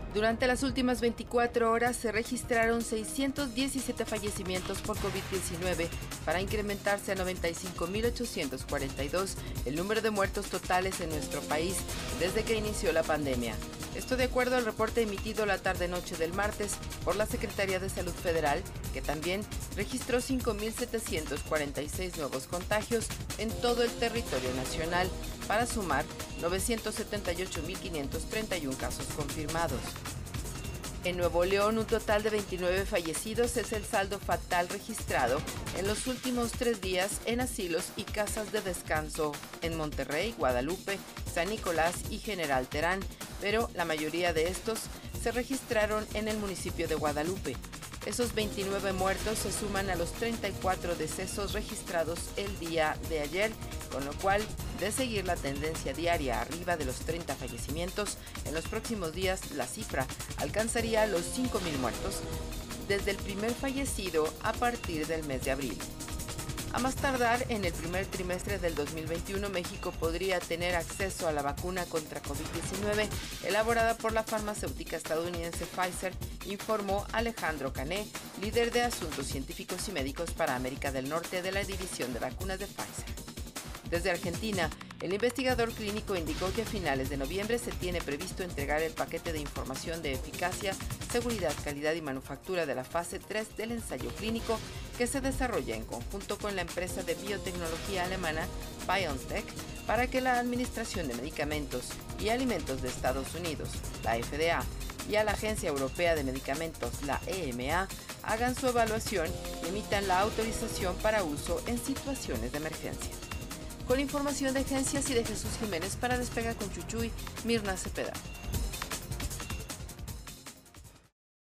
Durante las últimas 24 horas se registraron 617 fallecimientos por COVID-19 para incrementarse a 95.842 el número de muertos totales en nuestro país desde que inició la pandemia. Esto de acuerdo al reporte emitido la tarde-noche del martes por la Secretaría de Salud Federal, que también registró 5.746 nuevos contagios en todo el territorio nacional, para sumar 978.531 casos confirmados. En Nuevo León, un total de 29 fallecidos es el saldo fatal registrado en los últimos 3 días en asilos y casas de descanso en Monterrey, Guadalupe, San Nicolás y General Terán, pero la mayoría de estos se registraron en el municipio de Guadalupe. Esos 29 muertos se suman a los 34 decesos registrados el día de ayer, con lo cual, de seguir la tendencia diaria arriba de los 30 fallecimientos, en los próximos días la cifra alcanzaría los 5.000 muertos desde el primer fallecido a partir del mes de abril. A más tardar, en el primer trimestre del 2021, México podría tener acceso a la vacuna contra COVID-19 elaborada por la farmacéutica estadounidense Pfizer, informó Alejandro Cané, líder de Asuntos Científicos y Médicos para América del Norte de la División de Vacunas de Pfizer. Desde Argentina, el investigador clínico indicó que a finales de noviembre se tiene previsto entregar el paquete de información de eficacia, seguridad, calidad y manufactura de la fase 3 del ensayo clínico que se desarrolla en conjunto con la empresa de biotecnología alemana BioNTech para que la Administración de Medicamentos y Alimentos de Estados Unidos, la FDA, y a la Agencia Europea de Medicamentos, la EMA, hagan su evaluación y emitan la autorización para uso en situaciones de emergencia. Con información de Agencias y de Jesús Jiménez para Despega con Chuchuy, Mirna Cepeda.